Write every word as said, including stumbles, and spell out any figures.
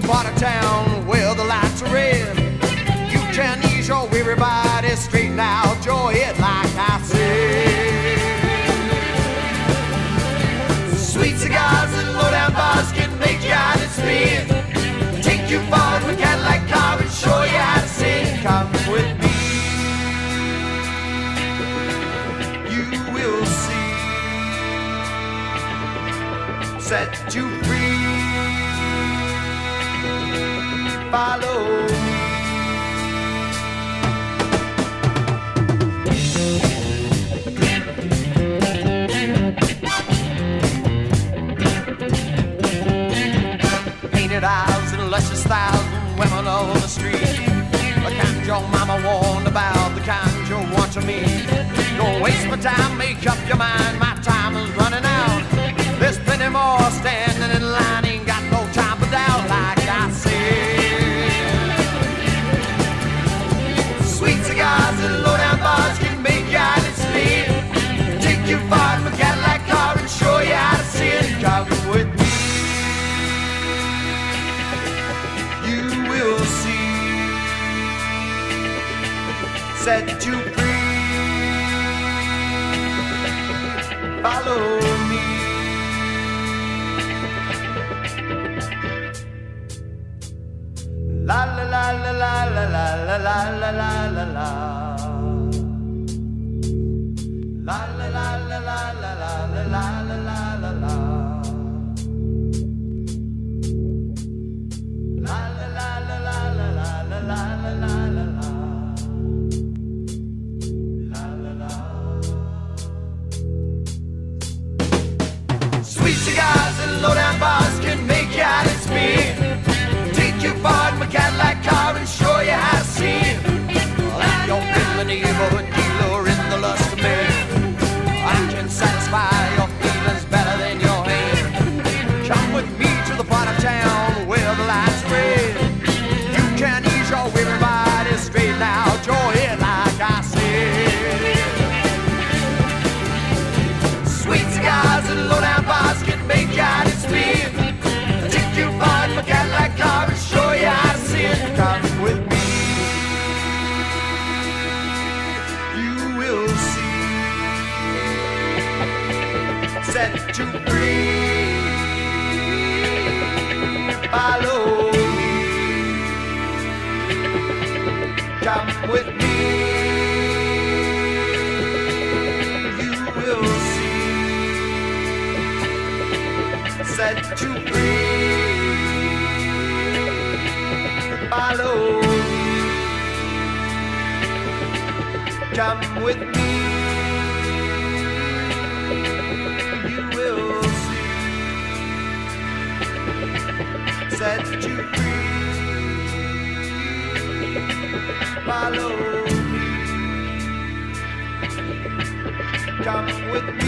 part of town where the lights are red. You can ease your weary body, straighten out your head like I said. Sweet cigars and low-down bars can make your eyelids spin. Take you far in a Cadillac car and show you how to sing. Come with me, you will see. Set you free. Follow me. Painted eyes and luscious styles and women on the street. The kind your mama warned about, the kind you want to meet. Don't waste my time, make up your mind, my time is running out. There's plenty more standing in line, ain't got no time for doubt, like I said. Sweet cigars and low-down bars can make your eyelids spin. Take you far in a Cadillac car and show you how to sin. Come with me, you will see. Set you free. Follow me. La la la la la la la la la la la la. La la la la la la la la la la la la. La la la la la la la la la la la la. La la la. Sweet cigars and low-down bars can make your eyelids spin. Take you far in my Cadillac car and show you how to sin. I don't in the neighborhood dealer in the lust of men. I can satisfy your feelings better than your hand. Come with me to the part of town where the lights are red. You can ease your weary body, straighten out your head like I said. Sweet cigars and low-down bars can make your eyelids spin. Take you far in my Cadillac car and show you how to sin. Come with me, you will see. Set you free. Follow me. Come with me, you will see. Set you free. Follow me. Come with me, you will see. Set you free. Follow me. Come with me.